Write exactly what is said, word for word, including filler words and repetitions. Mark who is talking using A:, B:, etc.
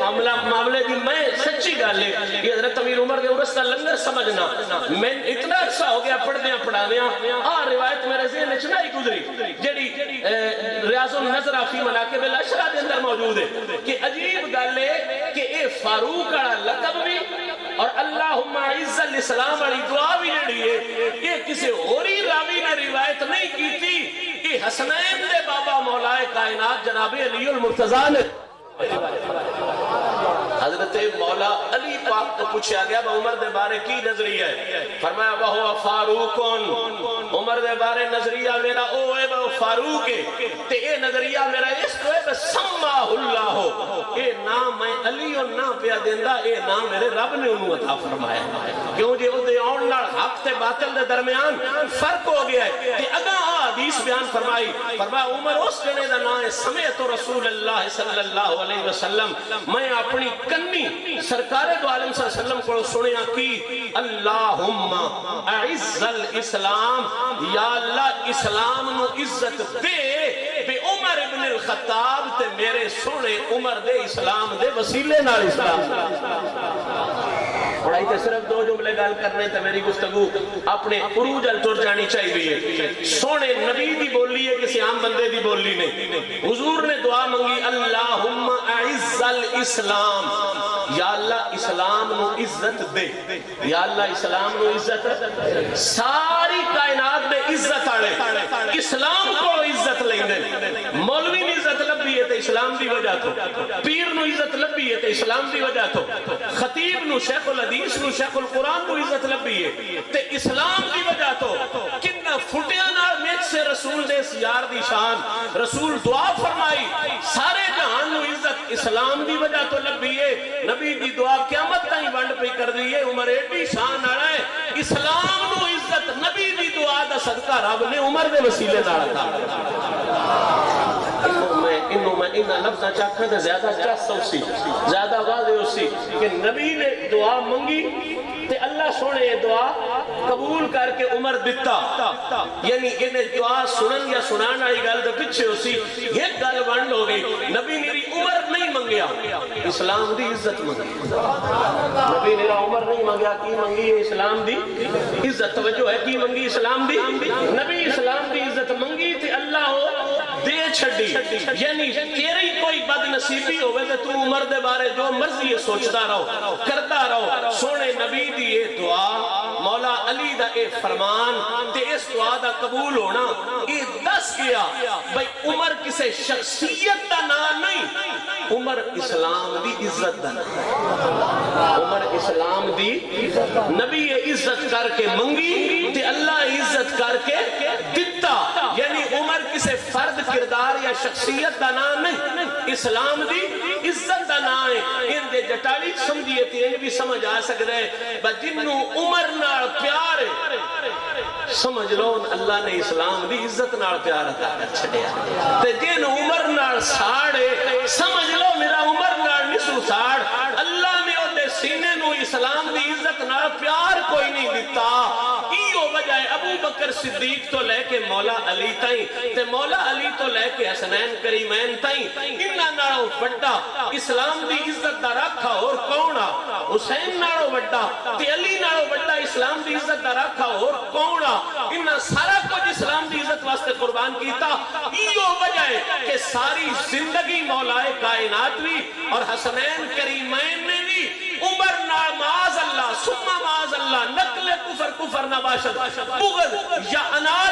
A: معاملہ معاملے دی میں سچی گل ہے کہ حضرت امیر عمر دے عرس دا لنگر سمجھنا میں اتنا عرصہ ہو گیا پڑھ دیاں پڑھا دیاں آ روایت میرے ذہن وچ نہیں گزری جڑی ریاض النظر فی مناقب الاشرا دے اندر موجود ہے کہ عجیب گل ہے کہ اے فاروق والا لقب بھی اور اللہم اعز الاسلام والی دعا بھی جڑی ہے یہ کسی اور ہی راوی نے روایت نہیں کی تھی یہ حسنین دے بابا مولا کائنات جناب علی المرتضیٰ نے حضرت مولا علی پاک کو پوچھا گیا با عمر دے بارے کی نظریہ ہے فرمایا وہو فاروقون عمر دے بارے نظریہ میرا او اے با فاروق ہے تے اے نظریہ میرا اس کو اے با سماہ اللہ ہو اے نام میں علی اور نام پیا دیندہ اے نام میرے رب نے انہوں عطا فرمایا کیوں جے او دے آن لڑ حق تے باطل دے درمیان فرق ہو گیا ہے تے اگا حدیث بیان فرمائی فرمایا عمر اس جنے دا نام ہے سمیت رسول اللہ صلی اللہ علیہ وسلم میں اپنی کنی سرکار دو عالم صلی اللہ علیہ وسلم کو سنیا کی اللہم اعز الاسلام یا اللہ اسلام نو عزت دے بے عمر ابن الخطاب تے میرے سونے عمر دے اسلام دے وسیلے نال اسلام پڑھائی تے صرف دو جملے گال کرنے تے میری گفتگو اپنے عروج الٹر جانی چاہیے سونے نبی دی بولی ہے کسی عام بندے دی بولی نہیں حضور نے دعا منگی اللہم اعز الاسلام یا اللہ اسلام نو عزت دے یا اللہ اسلام نو عزت ساری کائنات دے عزت آڑے اسلام کو عزت لیں دے مولوی نے عزت لبی ہے تے اسلام دی وجہ تو پیر نو عزت لبی ہے تے اسلام دی وجہ تو خطیب نو شیخ الحدیث نو شیخ القرآن نو عزت لبی ہے تے اسلام دی وجہ تو کتنا فٹیاں نال میچ سے رسول دے سیار دی شان رسول دعا فرمائی سارے جہان نو عزت اسلام دی وجہ تو لبی ہے نبی دی دعا قیامت تائیں ونڈ پہ کر دیئے عمر ایڈی شان آڑا ہے اسلام نو عزت نبی دی دعا دا صدقہ رب نے عمر دے وسیلے دارا تھا انہوں میں انہا لفظہ چاکھا تھا زیادہ چاست اسی زیادہ واضح اسی کہ نبی نے دعا منگی تے اللہ سونے یہ دعا قبول کر کے عمر دیتا یعنی انہیں دعا سنن یا سنان آئی گل دے پچھے اسی یہ گل ونڈ ہو گئی نبی میری عمر نہیں منگیا اسلام دی عزت منگی نبی میرا عمر نہیں منگیا کی منگی ہے اسلام دی عزت توجہ ہے کی منگی اسلام دی نبی اسلام دی عزت منگی تے اللہ ہو دے چھڑی یعنی تیری کوئی بد نصیبی ہوئے تو تو عمر دے بارے جو مرضی ہے سوچتا رہو کرتا رہو سونے نبی دی اے دعا مولا علی دا اے فرمان تے اس دعا دا قبول ہونا اے دس گیا بھئی عمر کسے شخصیت دا نام نہیں عمر اسلام دی عزت دا نام عمر اسلام دی نبی عزت کر کے منگی تے اللہ عزت کر کے دیتا یعنی عمر کسے فرد کردار یا شخصیت دا نام نہیں اسلام دی عزت دا نام ہے ان دے جٹالی سمجھئے تھی ان بھی سمجھ آ سکتے ہیں بس جنہوں عمر نال پیار ہے سمجھ لو اللہ نے اسلام دی عزت نال پیار عطا کر چھڑیا تے جن عمر نال ساڑے سمجھ لو میرا عمر نال نسو ساڑ اللہ نے او دے سینے نو اسلام دی عزت نال پیار کوئی نہیں دیتا ایو وجہ ابو بکر صدیق تو لے کے مولا علی تائیں تے مولا علی تو لے کے حسنین کریمین تائیں انہا ناڑو وڈا اسلام دی عزت دا رکھا اور کونا حسین ناڑو وڈا تے علی ناڑو وڈا اسلام دی عزت دا رکھا اور کونا انہا سارا کچھ اسلام دی عزت واسطے قربان کیتا ایو وجہ ہے کہ ساری زندگی مولا کائنات بھی اور حسنین کریمین نے بھی عمر نا معاذ اللہ سمہ معاذ اللہ نقل کفر کفر نباشد بغض یا انار